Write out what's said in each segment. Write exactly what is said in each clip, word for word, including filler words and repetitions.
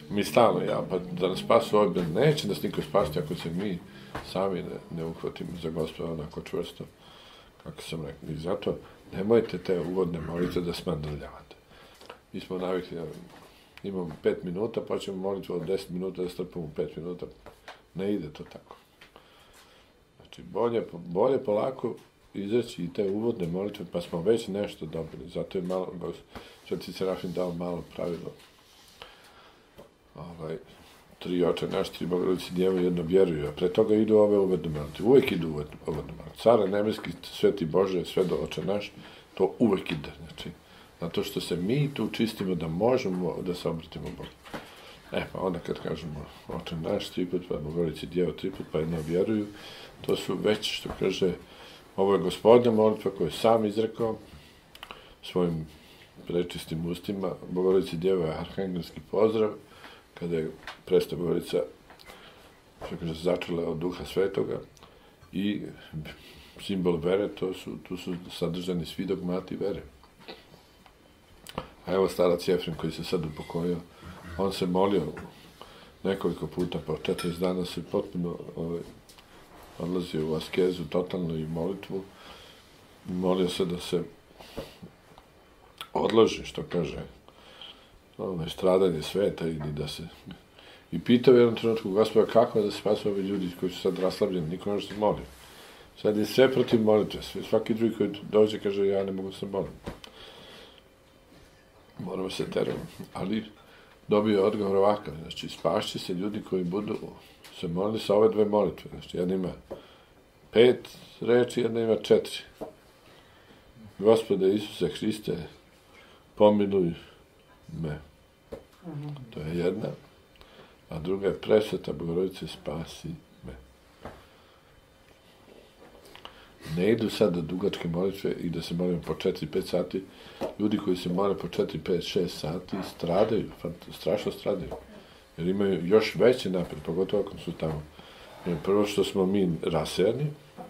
mi stalno, ja, pa da nas spasu ovdje, neće nas niko spasti ako se mi sami ne, ne uhvatimo za Gospoda onako čvrsto, kako sam rekao. I zato nemojte te uvodne molitve da smandrljavate. Mi smo navikli, imamo pet minuta, pa ćemo molitvu od deset minuta da strpamo pet minuta. Ne ide to tako. Znači, bolje, bolje polako izreći i te uvodne molitve, pa smo već nešto dobili. Zato je malo, Sveti Serafim dao malo pravilo. Ovaj, tri oče naš, tri Bogorodice Djevo, jedno vjeruju, a pre toga idu ove uvodne molitve. Uvek idu uvodne molitve. Care nebeski, Sveti Bože, sve do oče naš, to uvek ide. Znači, zato što se mi tu čistimo da možemo da se obratimo Bogu. E, pa onda kad kažemo oče naš tri put, pa Bogorodice Djevo tri put, pa jedno vjeruju, to su već, što kaže, ovo je Gospodnja molitva koju je sam izrekao svojim prečistim ustima. Bogorodice Djevo je arhangelski pozdrav, kada je presta Bogorodica, što kaže, začela od Duha Svetoga i simbol vere, to su, tu su sadržani svi dogmati vere. A evo starac Jefrem koji se sad upokojio, on se molio nekoliko puta, po četrdeset dana se potpuno ovaj, odlazio u askezu, totalno i molitvu. Molio se da se odloži, što kaže, ovaj, stradanje sveta ili da se... I pitao u jednom trenutku Gospoda kako da se spasu ovi ljudi koji su sad raslabljeni, niko ne što se molio. Sad je sve protiv molitve, svaki drugi koji dođe kaže ja ne mogu se moliti. Moramo se terati, ali dobio odgovor ovakav, znači spašće se ljudi koji budu se molili sa ove dve molitve, znači jedna ima pet reči, jedna ima četiri. Gospode Isuse Hriste, pomiluj me. To je jedna, a druga je presveta Bogorodice, spasi me. Ne idu sad do dugačke molitve i da se molimo po četiri pet sati. Ljudi koji se mole po četiri pet šest sati stradaju, strašno stradaju. Jer imaju još veći napred, pogotovo ako su tamo. Prvo što smo mi rasejani,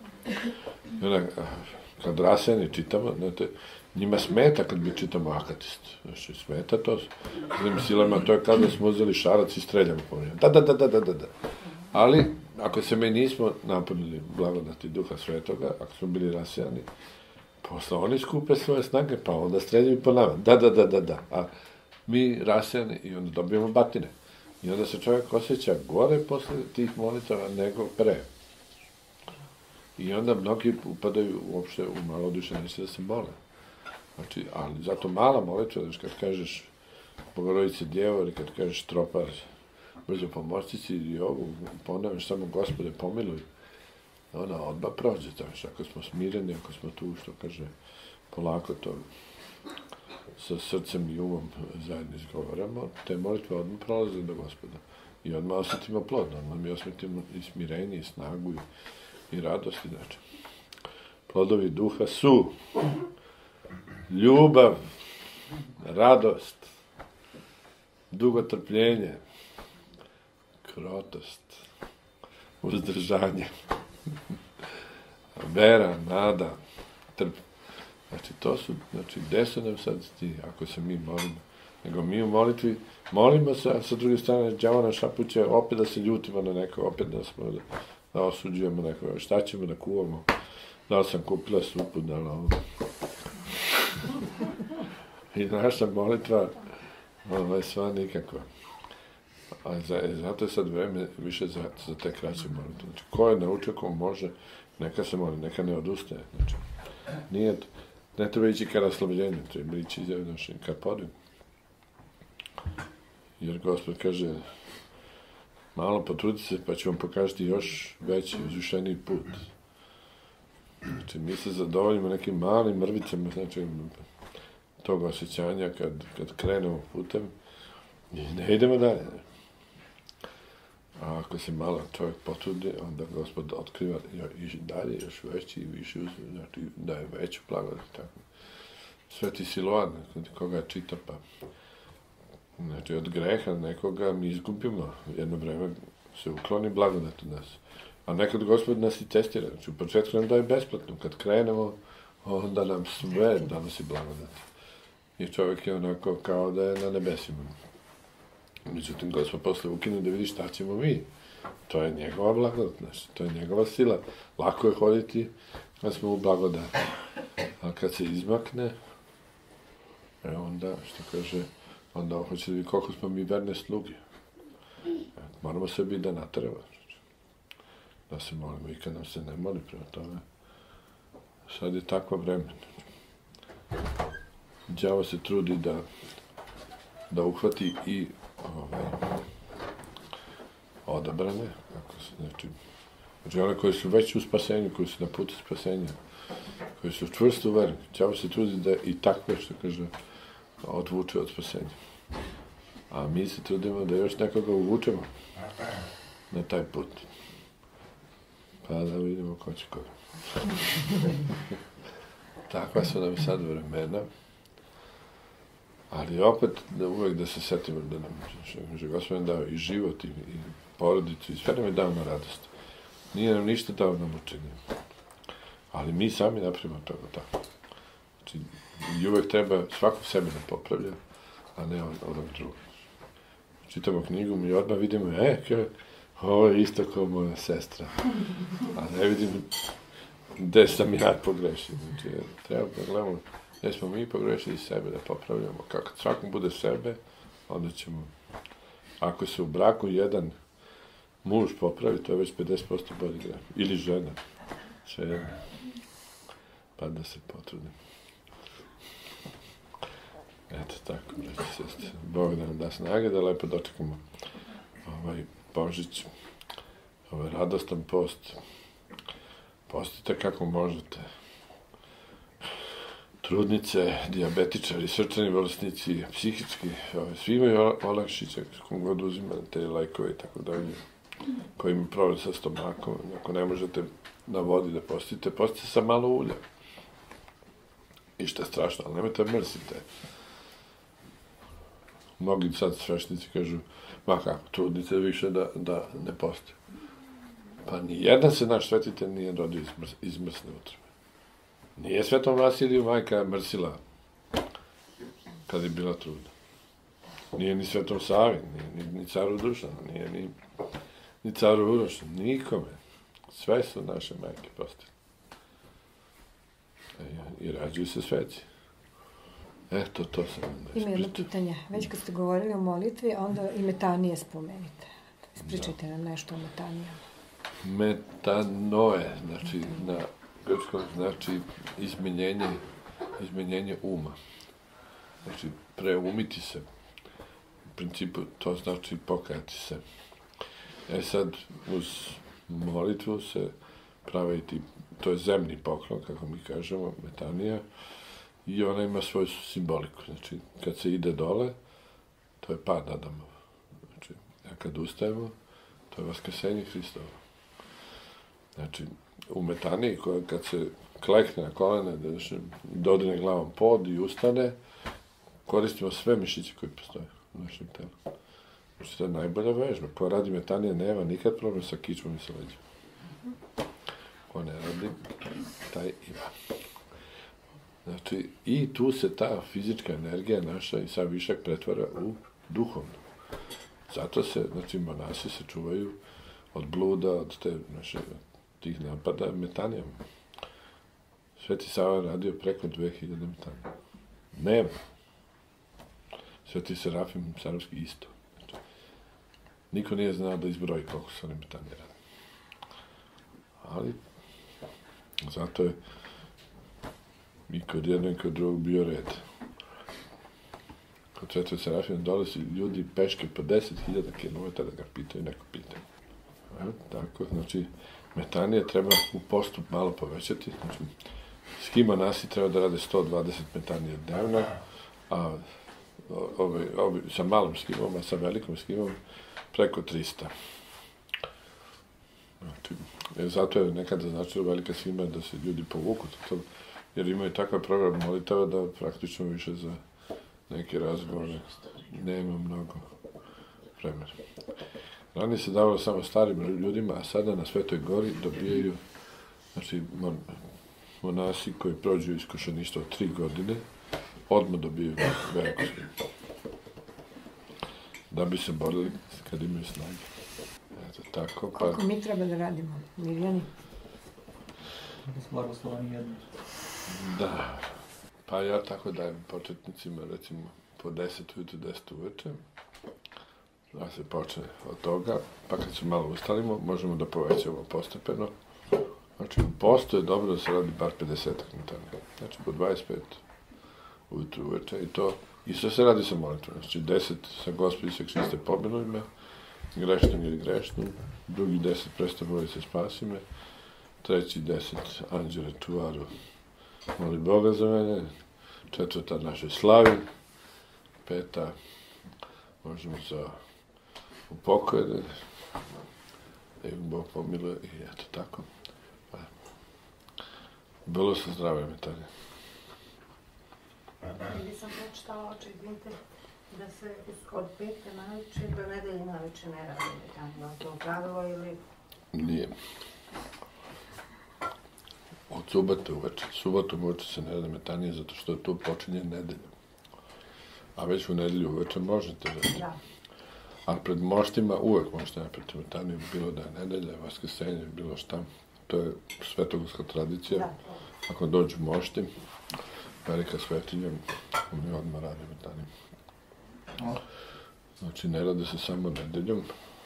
kad rasejani čitamo, znate, njima smeta kad mi čitamo akatist. Znači, smeta to. Zlim silama, to je kao da smo uzeli šarac i streljamo po njemu. Da, da, da, da, da, da. Ali, ako se mi nismo napunili blagodati Duha Svetoga, ako smo bili rasejani, posle oni skupe svoje snage, pa onda streljaju po nama. Da, da, da, da, da. A mi rasejani i onda dobijemo batine. I onda se čovjek osjeća gore posle tih molitava nego pre. I onda mnogi upadaju uopšte u malodušje, neće da se mole. Znači, ali zato mala molitva, znači kad kažeš Bogorodice Djevo ili kad kažeš Tropar, brzo pomoćnici i ovu, ponavljaš samo Gospode pomiluj, ona odmah prođe, znači ako smo smireni, ako smo tu, što kaže, polako to sa srcem i umom zajedno izgovaramo, te molitve odmah prolaze do Gospoda. I odmah osjetimo plod, odmah mi osjetimo i smirenje, i snagu, i, i radost, i znači. Plodovi duha su ljubav, radost, dugotrpljenje, krotost, uzdržanje, vera, nada, trp. Znači, to su, znači, gde su nam sad ti, ako se mi molimo? Nego mi u molitvi molimo se, a sa druge strane, đavo nam šapuće, opet da se ljutimo na neko, opet da smo, da, da osuđujemo neko, šta ćemo da kuvamo, da li sam kupila supu, da li ovo. I naša molitva, ona je sva nikakva. A za, zato je sad vreme više za, za te kraće molitve. Znači, ko je naučio, ko može, neka se moli, neka ne odustaje. Znači, nije, ne treba ići ka raslavljenju, treba ići znači, ka podvigu. Jer Gospod kaže, malo potrudite se, pa ću vam pokažiti još veći, uzvišeniji put. Znači, mi se zadovoljimo nekim malim mrvicama, znači, tog osjećanja kad, kad krenemo putem i ne idemo dalje. A ako se malo čovjek potrudi, onda Gospod otkriva i dalje, još veći i više, znači daje veću blagodat. Tako. Sveti Siloan, koga čita, pa znači od greha nekoga mi izgubimo, jedno vreme se ukloni blagodat od nas. A nekad Gospod nas i testira, znači u početku nam daje besplatno, kad krenemo, onda nam sve donosi blagodat. I čovjek je onako kao da je na nebesima. Međutim, Gospod posle ukine da vidi šta ćemo mi. To je njegova blagodat, znači, to je njegova sila. Lako je hoditi kad smo u blagodati. A kad se izmakne, e onda, što kaže, onda hoće da vidi koliko smo mi verne sluge. E, moramo sebi da natreva. Da se molimo i kad nam se ne moli prema tome. Sad je takva vremena. Đavo se trudi da da uhvati i ovaj, odabrane, kako se, znači, znači one koji su već u spasenju, koji su na putu spasenja, koji su čvrsto uvereni. Đavo se trudi da i takve, što kaže, odvuče od spasenja. A mi se trudimo da još nekoga uvučemo na taj put. Pa da vidimo ko će koga. Takva su nam sad vremena, ali opet da uvek da se setimo da nam, že Gospodin dao i život i, i porodicu i sve nam je dao na radost. Nije nam ništa dao na mučenje. Ali mi sami napravimo toga tako. Znači, i uvek treba svakog sebe da popravlja, a ne onog drugog. Čitamo knjigu, mi odmah vidimo, e, kaj, ovo je isto kao moja sestra. A ne vidim gde sam ja pogrešio. Znači, treba da gledamo gde smo mi pogrešili sebe, da popravljamo. Kako svakom bude sebe, onda ćemo, ako se u braku jedan muž popravi, to je već pedeset posto bolji greh. Ili žena. Sve jedno. Pa da se potrudim. Eto tako, braći i sestre. Bog da nam da snage da lepo dočekamo ovaj Božić, ovaj radostan post. Postite kako možete. Trudnice, dijabetičari, srčani bolesnici, psihički, ovaj, svi imaju olakšice, kom god uzimate te lajkove i tako dalje, koji imaju problem sa stomakom. Ako ne možete na vodi da postite, postite sa malo ulja. I što je strašno, ali nemojte mrzite. Mnogi sad svešnici kažu, ma kako, trudnice više da, da ne poste. Pa nijedan se naš svetitelj nije rodio iz, mrs, iz mrsne utrebe. Nije Svetom Vasiliju majka mrsila kad je bila trudna. Nije ni Svetom Savi, ni, ni, ni caru Dušanu, nije ni, ni caru Urošu, nikome. Sve su naše majke postale. E, I rađuju se sveci. Eto, to sam vam da Ima jedno pitanje. Već kad ste govorili o molitvi, onda i metanije spomenite. Ispričajte nam nešto o metanijama. Metanoe, znači na grčkom znači izmenjenje, izmenjenje uma. Znači preumiti se. U principu to znači pokajati se. E sad, uz molitvu se prave i ti, to je zemni poklon, kako mi kažemo, metanija, i ona ima svoju simboliku. Znači, kad se ide dole, to je pad Adamov. Znači, a kad ustajemo, to je vaskrsenje Hristovo. Znači, u metaniji, koja kad se klekne na kolene, da dodine glavom pod i ustane, koristimo sve mišiće koji postoje u našem telu. Znači, to je najbolja vežba. Ko radi metanije, nema nikad problem sa kičmom i sa leđima. Ko ne radi, taj ima. Znači, i tu se ta fizička energija naša i sav višak pretvara u duhovnu. Zato se, znači, monasi se čuvaju od bluda, od te naše, tih napada metanijama. Sveti Sava radio preko dve hiljade metanija. Nema. Sveti Serafim Sarovski isto. Znači, niko nije znao da izbroji koliko su oni metanije radi. Ali, zato je i kod jednog i kod drugog bio red. Kod Svetog Serafima dole su ljudi peške po deset hiljada kilometara da ga pitaju, neko pitaju. Evo, tako, znači, metanije treba u postup malo povećati. Znači, skimonasi treba da rade sto dvadeset metanije dnevno, a ove, ove, sa malom skimom, a sa velikom skimom preko trista. Znači, zato je nekada značilo velika skima da se ljudi povuku to, jer imaju takav program molitava da praktično više za neki razgovor nema mnogo vremena. Ranije se davalo samo starim ljudima, a sada na Svetoj Gori dobijaju, znači, mon, monasi koji prođu iskušeništvo od tri godine, odmah dobijaju veliku skimu. da bi se borili kad imaju snage. Eto, tako, pa... Koliko mi treba da radimo, Mirjani? Bez blagoslova nijedno. Da. Pa ja tako dajem početnicima, recimo, po deset ujutru, deset uveče. Da se počne od toga, pa kad se malo ustalimo, možemo da povećamo postepeno. Znači, u postu je dobro da se radi bar pedeset metanja. Znači, po dvadeset pet ujutru uveče i to. Isto se radi sa molitvom. Znači, deset sa Gospodi se Hriste pomiluj me, grešnom ili grešnom, drugi deset predstavljaju se spasi me, treći deset anđele čuvaru, moli Boga za mene, četvrta naše slavi, peta možemo za upokojene, da im Bog pomiluje i eto tako. Pa, bilo su zdrave metanje. Ili sam pročitala oče, izvinite, da se od petka naveče do nedelje naveče ne radi metanje. Je to pravilo ili... Nije. Od subote uveče. Subotom uveče se ne radi metanje zato što tu počinje nedelja. A već u nedelju uveče možete da... Da. A pred moštima uvek možete napraviti metanje, bilo da je nedelja, vaskrsenje, bilo šta. To je svetogorska tradicija. Da. Ako dođu mošti, velika svetinja, oni odmah rade metanje. Znači, ne rade se samo nedeljom.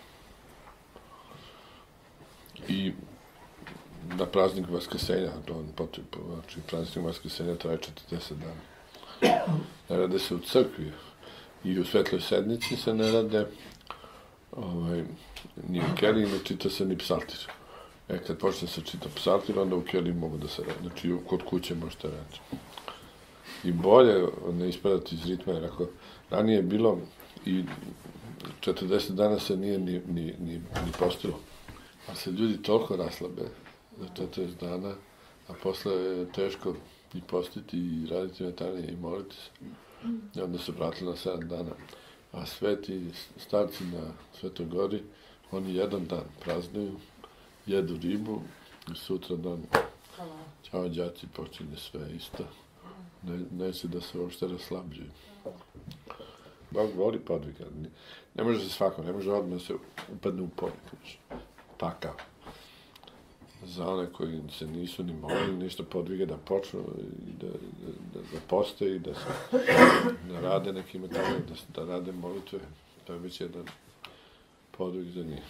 I na praznik vaskrsenja, znači praznik vaskrsenja traje četrdeset dana. Ne rade se u crkvi i u svetloj sednici se ne rade ovaj, ni u keliji, ne čita se ni psaltir. E, kad počne se čita psaltir, onda u keliji mogu da se rade. Znači, kod kuće možete raditi. I bolje ne ispadati iz ritma, jer ako ranije je bilo i četrdeset dana se nije ni, ni, ni, ni postilo. A se ljudi toliko raslabe za četrdeset dana, a posle je teško i postiti i raditi metanje i moliti se. I onda se vratili na sedam dana. A sveti starci na Svetoj gori, oni jedan dan praznuju, jedu ribu i sutra dan ćao đaci, počinje sve isto. Ne, neće da se uopšte raslabljuju. Bog voli podviga. Ne može se svako, ne može odmah se upadne u podvig. Takav. Za one koji se nisu ni molili ništa podviga da počnu i da, da, da postoji, da se da rade neki metanje, da, da rade molitve. To je već jedan podvig za njih.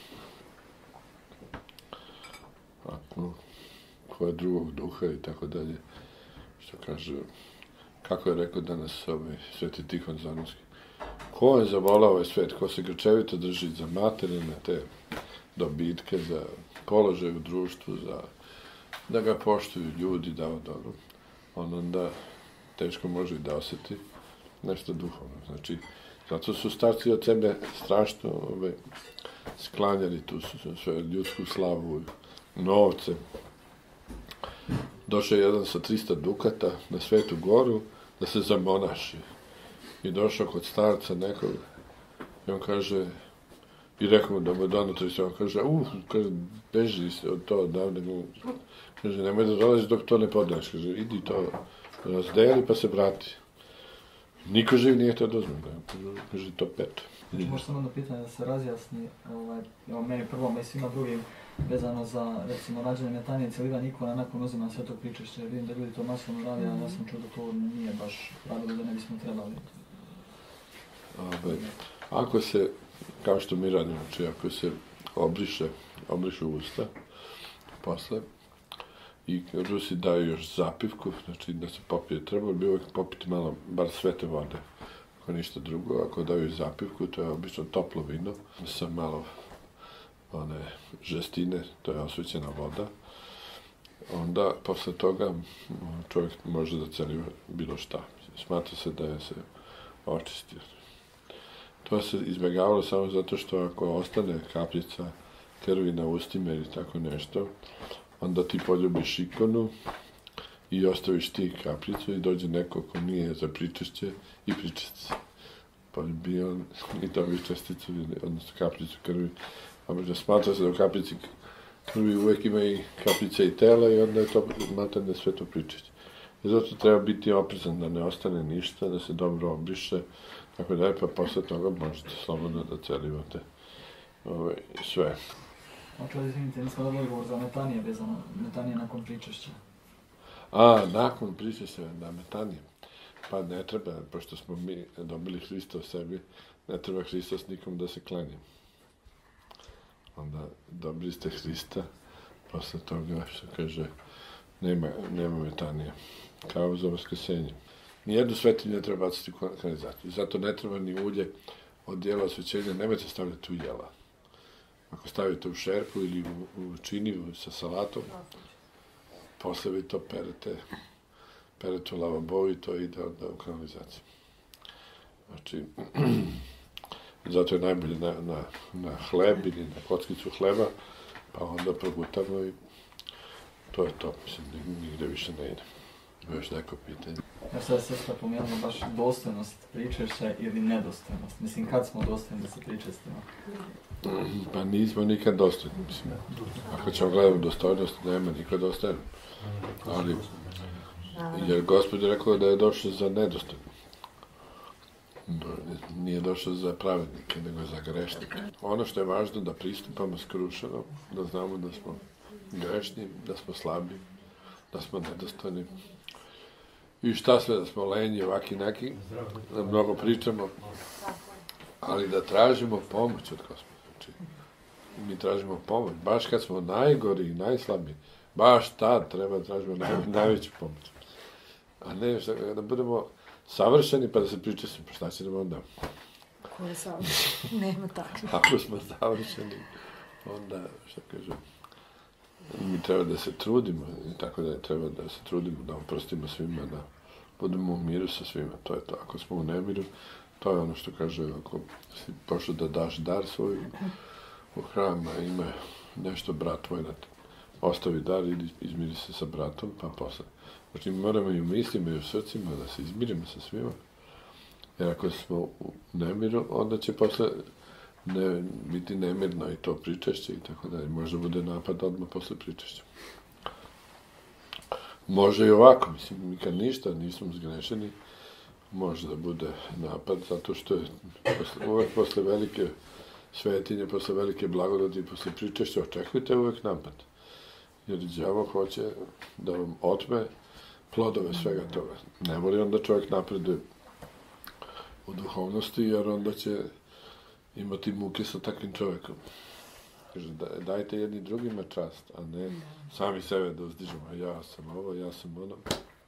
Ako, ko je drugog duha i tako dalje, što kaže, kako je rekao danas ovaj Sveti Tihon Zanonski, ko je zavolao ovaj svet, ko se grčevito drži za materijalne te dobitke, za položaj u društvu, za da ga poštuju ljudi, da od ono, on onda teško može i da osjeti nešto duhovno. Znači, zato su starci od sebe strašno ove, sklanjali tu su svoju ljudsku slavu, novce. Došao je jedan sa trista dukata na Svetu goru da se zamonaši. I došao kod starca nekog i on kaže, i rekao mu da mu je donato i se on kaže, uh, kaže, beži se od to odavde. Kaže, nemoj da dolazi dok to ne podaš. Kaže, idi to razdeli pa se vrati. Niko živ nije to dozme. Kaže, to pet. Znači, možda sam onda pitanje da se razjasni, ovaj, evo, meni prvom i svima drugim, vezano za, recimo, rađanje metanje celiva Nikola nakon uzima svetog pričešća. Vidim da ljudi to masovno radi, a ja sam čuo da to nije baš pravilo da ne bismo trebali. Ove, ako se, kao što mi radimo, znači ako se obriše, obriše usta, posle, i Rusi daju još zapivku, znači da se popije, trebalo bi uvijek popiti malo, bar svete vode, ako ništa drugo. Ako daju zapivku, to je obično toplo vino, sa malo one žestine, to je osvećena voda. Onda, posle toga, čovjek može da celi bilo šta. Smatra se da je se očistio. To se izbjegavalo samo zato što ako ostane kapljica krvi na ustima ili tako nešto, onda ti poljubiš ikonu i ostaviš ti kapljicu i dođe neko ko nije za pričešće i pričešće se. Poljubi on i dobi česticu, odnosno kapljicu krvi. A možda smatra se da u kapljici krvi uvek ima i kapljica i tela i onda je to matane sveto pričešće. I zato treba biti oprezan da ne ostane ništa, da se dobro obriše, Tako da je, pa posle toga možete slobodno da celivate ovaj, sve. Znači, izvinite, nismo dobili odgovor za metanije vezano, metanije nakon pričešća. A, nakon pričešća, da, metanije. Pa ne treba, pošto smo mi dobili Hrista u sebi, ne treba Hristos nikom da se klanja. Onda dobili ste Hrista, posle toga, što kaže, nema, nema metanija. Kao za vaskrsenje. Nijednu svetinju ne treba baciti u kanalizaciju. Zato ne treba ni ulje od jela osvećenja, nemojte stavljati u jela. Ako stavite u šerpu ili u, u činiju sa salatom, posle vi to perete, perete u lavabovu i to ide onda u kanalizaciju. Znači, zato je najbolje na, na, na hleb ili na kockicu hleba, pa onda progutamo i to je to. Mislim, nigde više ne ide. Još neko pitanje. Ja sad se sve pomenula baš dostojnost pričešća ili nedostojnost. Mislim, kad smo dostojni da se pričestimo? Pa nismo nikad dostojni, mislim. Ako ćemo gledati dostojnost, nema nikad dostojno. Ali, jer Gospod je rekao da je došao za nedostojno. Nije došao za pravednike, nego za grešnike. Ono što je važno da pristupamo skrušeno, da znamo da smo grešni, da smo slabi, da smo nedostojni. I šta sve, da smo lenji, ovaki neki, da mnogo pričamo, ali da tražimo pomoć od Gospoda. Znači, mi tražimo pomoć, baš kad smo najgori i najslabiji, baš tad treba da tražimo naj, najveću pomoć. A ne da budemo savršeni pa da se pričesimo, pa šta će nam onda? Ko je savršen? Nema takve. Ako smo savršeni, onda, šta kažem, mi treba da se trudimo, i tako da treba da se trudimo, da oprostimo svima, da budemo u miru sa svima, to je to. Ako smo u nemiru, to je ono što kaže, ako si pošao da daš dar svoj u hram, a ima nešto brat tvoj da ostavi dar, ili izmiri se sa bratom, pa posle. Znači, mi moramo i u mislima i u srcima da se izmirimo sa svima, jer ako smo u nemiru, onda će posle ne, biti nemirno i to pričešće i tako dalje. Možda bude napad odmah posle pričešća. Može i ovako, mislim, mi kad ništa nismo zgrešeni, može da bude napad, zato što je posle, uvek posle velike svetinje, posle velike blagodati, posle pričešća, očekujte uvek napad. Jer đavo hoće da vam otme plodove svega toga. Ne voli onda čovjek napreduje u duhovnosti, jer onda će imati muke sa takvim čovjekom. Kaže, dajte jedni drugima čast, a ne sami sebe da uzdižemo. Ja sam ovo, ja sam ono.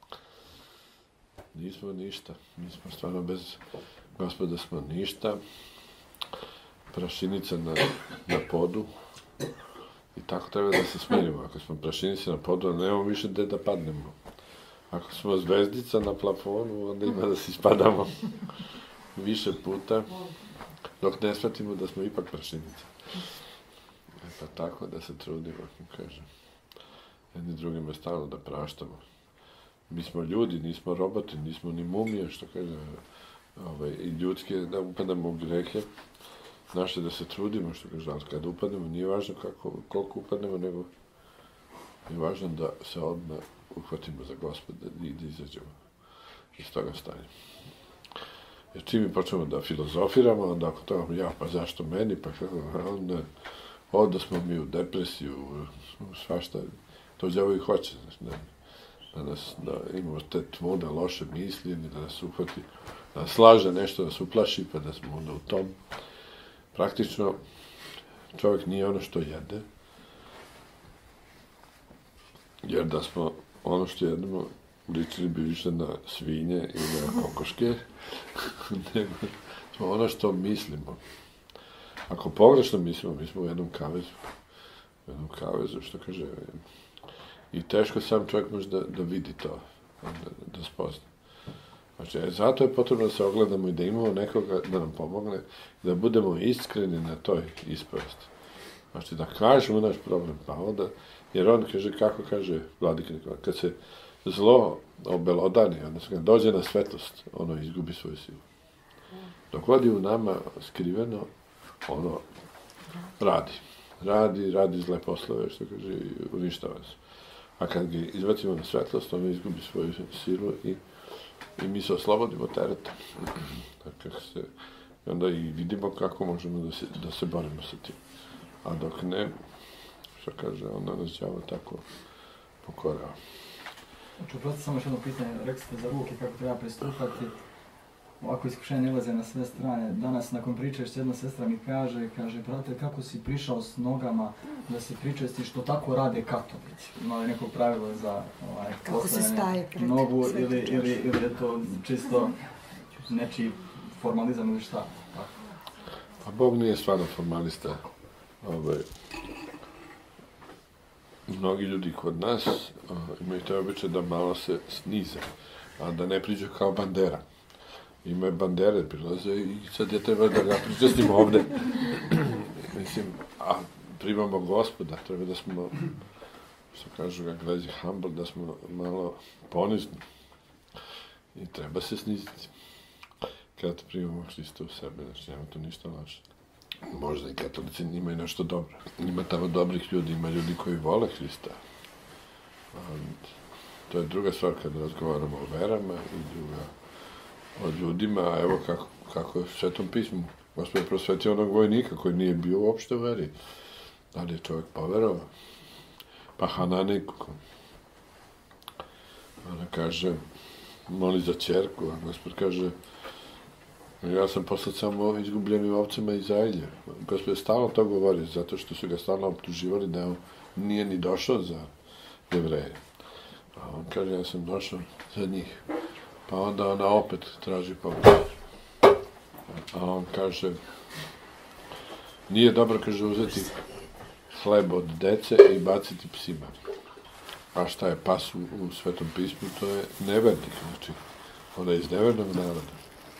Nismo ništa. Mi smo stvarno bez Gospoda smo ništa. Prašinica na, na podu. I tako treba da se smirimo. Ako smo prašinice na podu, nemamo više gde da padnemo. Ako smo zvezdica na plafonu, onda ima da se ispadamo više puta, dok ne shvatimo da smo ipak prašinice. E pa tako da se trudimo, kažem. Jedni drugima stalno da praštamo. Mi smo ljudi, nismo roboti, nismo ni mumije, što kaže, ovaj, i ljudske, da upadamo u grehe. Naše da se trudimo, što kaže, ali kada upadnemo, nije važno kako, koliko upadnemo, nego je važno da se odmah uhvatimo za Gospoda i da izađemo iz toga stanja. Jer čim mi počnemo da filozofiramo, onda ako to, ja, pa zašto meni, pa kako, onda, onda smo mi u depresiju, u, u svašta, to đavo i hoće, znači, da, da, nas, da imamo te tmune, loše misli, da nas uhvati, da nas slaže nešto, da nas uplaši, pa da smo onda u tom. Praktično, čovjek nije ono što jede, jer da smo ono što jedemo, ličili bi više na svinje i na kokoške, nego smo ono što mislimo. Ako pogrešno mislimo, mi smo u jednom kavezu. U jednom kavezu, što kaže, i teško sam čovjek može da, da vidi to, da, da spozna. Znači, zato je potrebno da se ogledamo i da imamo nekoga da nam pomogne, da budemo iskreni na toj ispovesti. Znači, da kažemo naš problem, pa onda, jer on kaže, kako kaže Vladika Nikola, kad se zlo obelodani, odnosno kad dođe na svetlost, ono izgubi svoju silu. Dok god je u nama skriveno, ono radi. Radi, radi zle poslove, što kaže, uništava se. A kad ga izbacimo na svetlost, ono izgubi svoju silu i i mi se oslobodimo tereta. Dakle, se, i onda i vidimo kako možemo da se, da se borimo sa tim. A dok ne, što kaže, onda nas đavo tako pokorava. Znači, upravo samo još jedno pitanje, rekli ste za ruke, kako treba pristupati. Ovako iskušenje ulaze na sve strane. Danas, nakon pričešća, jedna sestra mi kaže, kaže, brate, kako si prišao s nogama da se pričesti, što tako rade katolici? Ima li neko pravilo za ovaj, kako se staje pred nogu ili, ili, ili je to čisto nečiji formalizam ili šta? Tako. Pa Bog nije stvarno formalista. Ovaj, mnogi ljudi kod nas uh, imaju taj običaj da malo se snize, a da ne priđu kao bandera. Imaju bandere, prilaze i sad je treba da ga pričestimo ovde. Mislim, a primamo Gospoda, treba da smo, što kažu ga Englezi, humble, da smo malo ponizni. I treba se sniziti. Kada primamo Hrista u sebe, znači nema to ništa loše. Možda i katolici imaju nešto dobro. Ima tamo dobrih ljudi, ima ljudi koji vole Hrista. Um, to je druga stvar kada razgovaramo o verama i druga o ljudima, a evo kako, kako je u Svetom pismu. Gospod je prosvetio onog vojnika koji nije bio uopšte u veri. Da li je čovjek poverovao? Pa Hananiku. Ona kaže, moli za ćerku, a Gospod kaže, ja sam poslat samo izgubljenim ovcama iz Izraelja. Gospod je stalno to govori, zato što su ga stalno optuživali da on nije ni došao za Jevreje. A on kaže, ja sam došao za njih. Pa onda ona opet traži pomoć. A on kaže, nije dobro, kaže, uzeti hleb od dece i baciti psima. A šta je pas u, u Svetom pismu? To je nevernik, znači, ona je iz nevernog naroda.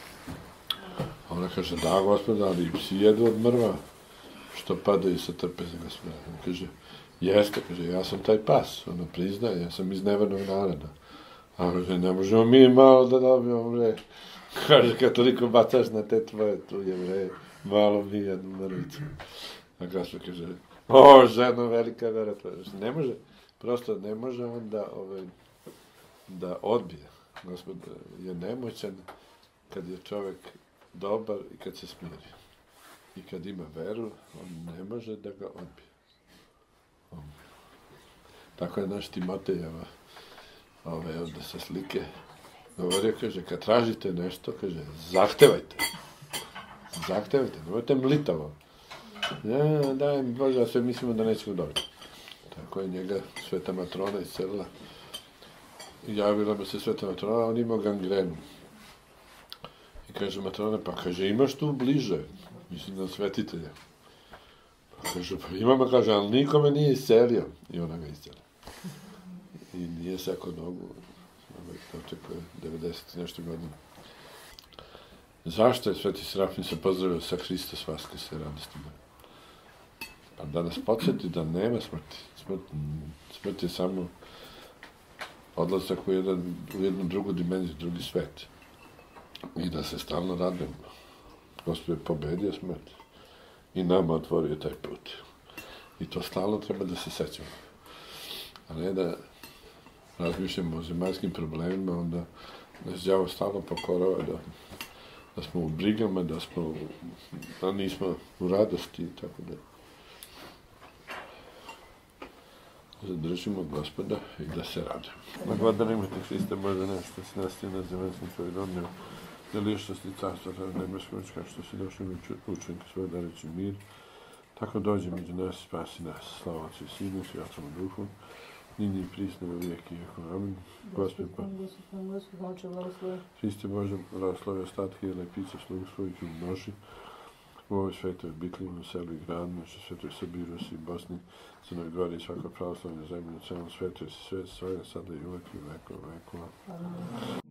Ona kaže, da, Gospoda, ali i psi jedu od mrva, što padaju sa trpeza, Gospoda. On kaže, jeste, kaže, ja sam taj pas. Ona priznaje, ja sam iz nevernog naroda. A kaže, ne možemo mi malo da dobijemo, bre. Kaže, kad toliko bacaš na te tvoje tu Jevreje, malo mi jednu mrvicu. A Gospod kaže, o, ženo, velika vera tvoja. Ne može, prosto ne može on da, ovaj, da odbije. Gospod je nemoćan kad je čovjek dobar i kad se smiri. I kad ima veru, on ne može da ga odbije. On. Tako je naš Timotejeva, ove ovde sa slike, govorio, kaže, kad tražite nešto, kaže, zahtevajte. Zahtevajte, nemojte mlitavo. Ja, daj mi Bože, a sve mislimo da nećemo dobiti. Tako je njega Sveta Matrona iscelila. Javila mu se Sveta Matrona, on imao gangrenu. I kaže Matrona, pa kaže, imaš tu bliže, mislim na svetitelja. Pa kaže, pa imamo, kaže, ali nikome nije iscelio. I ona ga iscelila. I nije sako nogu, očekuje devedeset i nešto godina. Zašto je Sveti Serafim se pozdravio sa Hristos Vaskrs, radosti moja? Pa da nas podsjeti da nema smrti. Smrt, smrt je samo odlazak u, jedan, u jednu drugu dimenziju, drugi svet. I da se stalno radujemo. Gospod je pobedio smrt i nama otvorio taj put. I to stalno treba da se sećamo. A ne da razmišljamo o zemaljskim problemima, onda nas đavo stalno pokorava da, da smo u brigama, da, smo, da nismo u radosti i tako da. Zadržimo Gospoda i da se radimo. Благодарим Те, Христе Боже наш, što si nas ti na zemaljskim tvojih rodnima, da lišnosti carstva nebeskog, kao što si došli učenike svoje dareći mir, tako dođe među nas, spasi nas, slava Otcu i Sinu, Svatom Duhu, nini i prisno u vijek i vijek. Amin. Gospod pa. Hriste Bože, blagoslovi ostatke i lepice slugu svojih i množi, u ovoj svetoj obitelji, u selu i gradu, naše svetoj Srbiji, Rusiji, Bosni, Crnoj Gori i svakoj pravoslavnoj zemlji, u celom svetu, i svet svoje, sada i uvek i u veku, vekova.